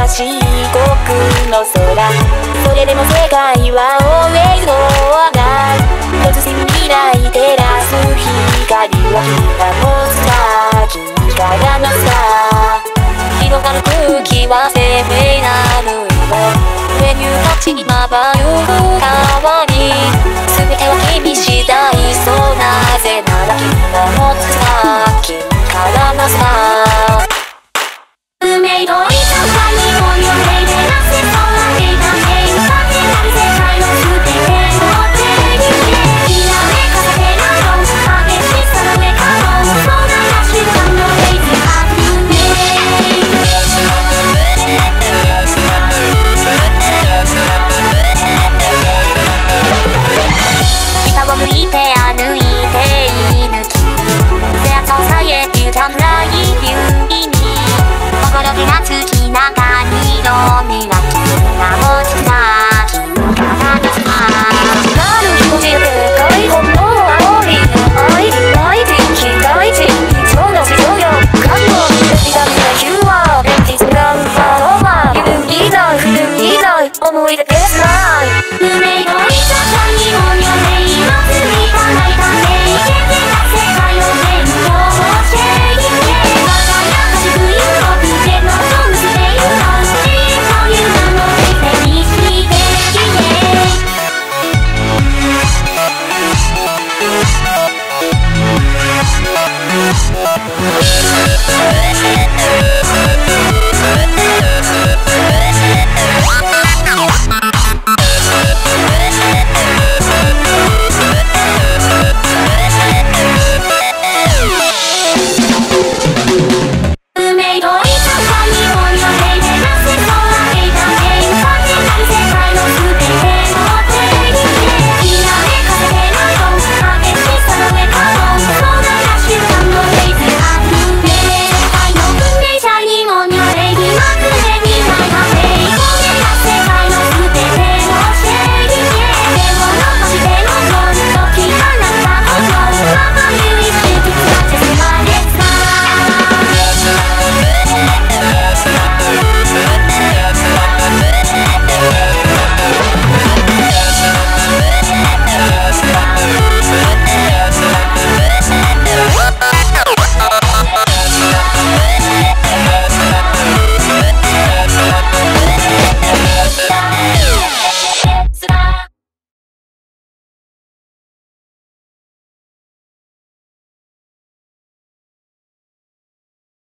四国の空、それでも世界はalways alright。突然未来照らす光は君が持つか、君からのさ、広がる空気は生命なのよ。When you touch にまばゆく変わり、全ては君次第、そうなぜなら君が持つか、君からのさ、運命のいたかにもよれでなせそうなデータで浮かべられ世界の全てを手に入れ、きらめかせてなの激しさの上からもそうなら瞬間のレイズ革命。下を向いて歩いている君、That's all I you can lie you in me。心でな好きな髪色に